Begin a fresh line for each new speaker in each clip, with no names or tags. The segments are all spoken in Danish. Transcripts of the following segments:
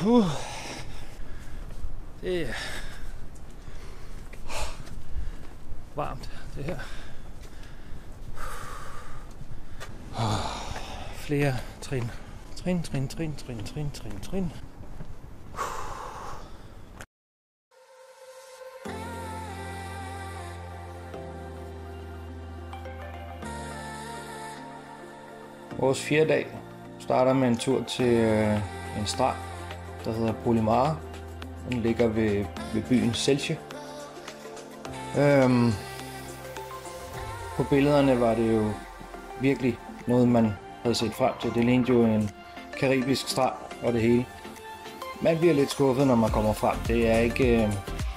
Det er varmt, det her. Flere trin. Trin. Vores 4. dag starter med en tur til en strand, der hedder Polymare. Den ligger ved byen Selche. På billederne var det jo virkelig noget, man havde set frem til. Det lignede jo en karibisk strand og det hele. Man bliver lidt skuffet, når man kommer frem. Det er ikke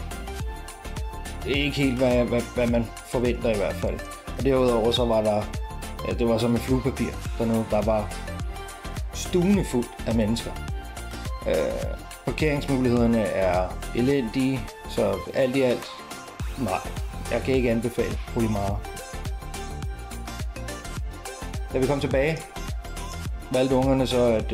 helt, hvad man forventer i hvert fald. Og derudover så var der, det var som et fluepapir dernede. Der var stuende fuldt af mennesker. Parkeringsmulighederne er elendige, så alt i alt, nej, jeg kan ikke anbefale Polymare. Da vi kom tilbage, valgte ungerne så at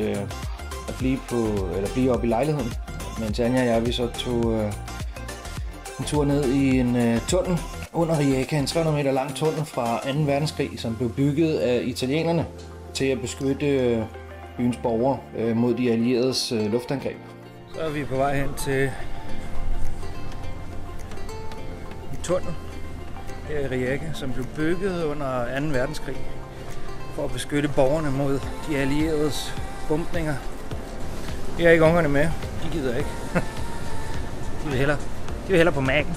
blive oppe i lejligheden, mens Anja og jeg vi så tog en tur ned i en tunnel under Rijeka, en 300 meter lang tunnel fra 2. verdenskrig, som blev bygget af italienerne til at beskytte byens borgere mod de allieredes luftangreb. Så er vi på vej hen til en tunnel her i Rijeka, som blev bygget under 2. verdenskrig for at beskytte borgerne mod de allieredes bombninger. Vi har ikke ungerne med. De gider ikke. De vil hellere på Mac'en.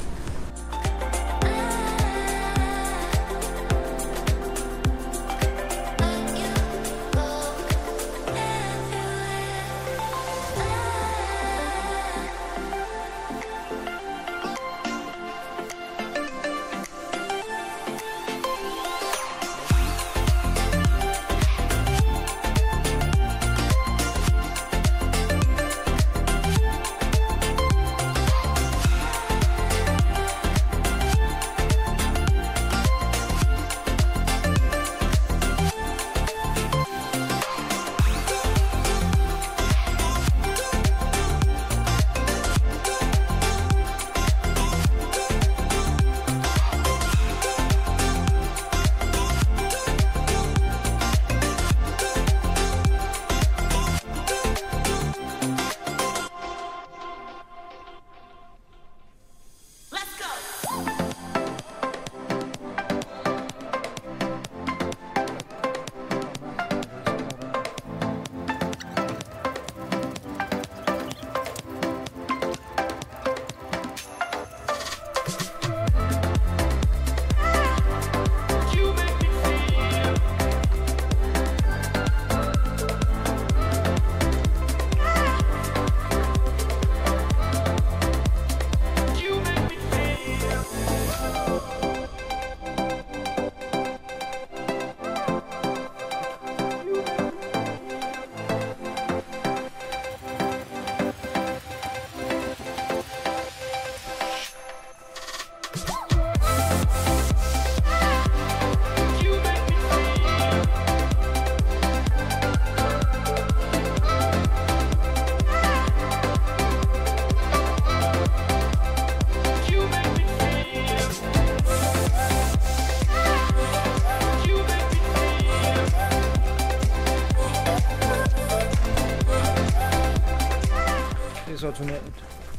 Så tunnelen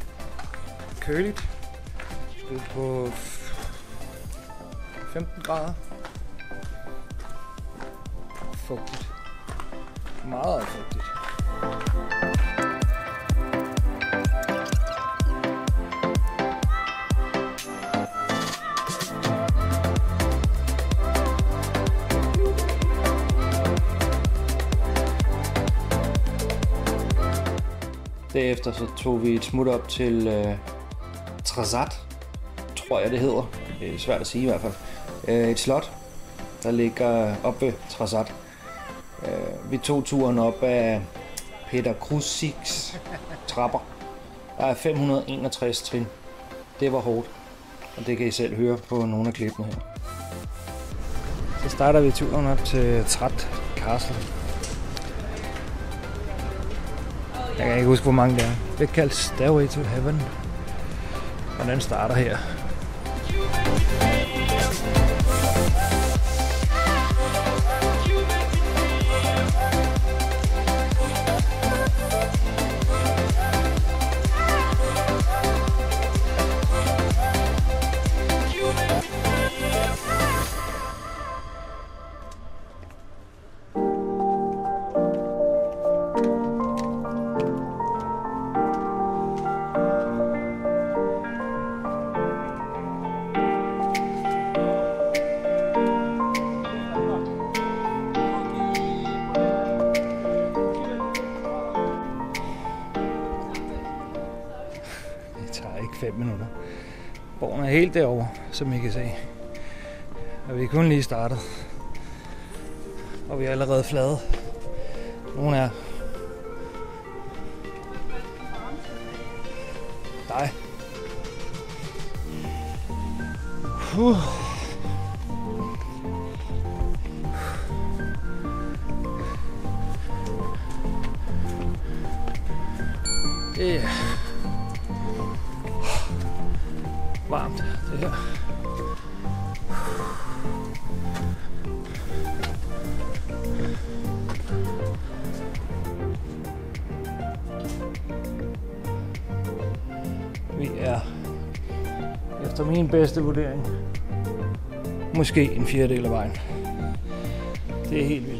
køligt, skud på 15 grader, fugtigt, meget fugtigt. Derefter så tog vi et smut op til Trasat, tror jeg det hedder. Det er svært at sige i hvert fald. Et slot, der ligger op ved Trasat. Vi tog turen op af Peter Kruziks trapper. Der er 561 trin. Det var hårdt, og det kan I selv høre på nogle af klippene her. Så starter vi turen op til Trat Castle. Jeg kan ikke huske, hvor mange det er. Det kaldes Stairway to Heaven. Og den starter her. Det tager ikke 5 minutter. Borgen er helt derovre, som I kan se. Og vi er kun lige startet. Og vi er allerede flade. Nogle er. Dig. Det er varmt, det her. Vi er, efter min bedste vurdering, måske en fjerdedel af vejen. Det er helt vildt.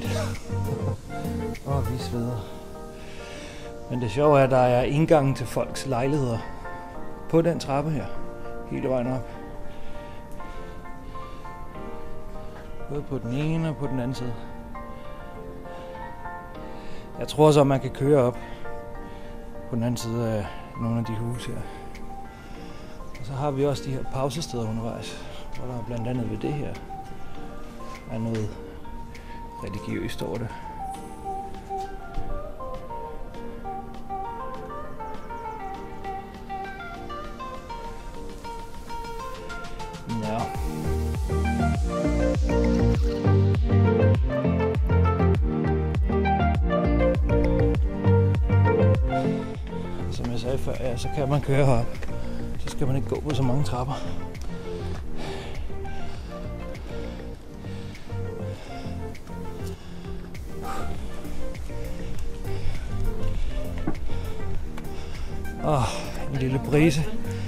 Vi sveder. Men det sjove er, at der er indgangen til folks lejligheder på den trappe her, hele vejen op. Både på den ene og på den anden side. Jeg tror så, at man kan køre op på den anden side af nogle af de huse her. Og så har vi også de her pausesteder undervejs, hvor der blandt andet ved det her er noget religiøst over det. Ja. Som jeg sagde før, ja, så kan man køre herop. Så skal man ikke gå på så mange trapper. En lille brise.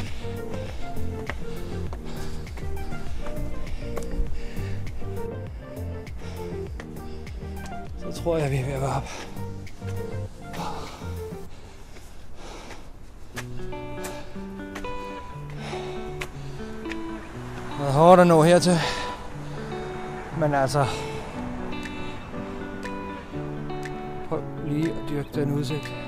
Så tror jeg, vi er ved at være op. Det er hårdt at nå hertil. Men altså, prøv lige at dyrke den udsigt.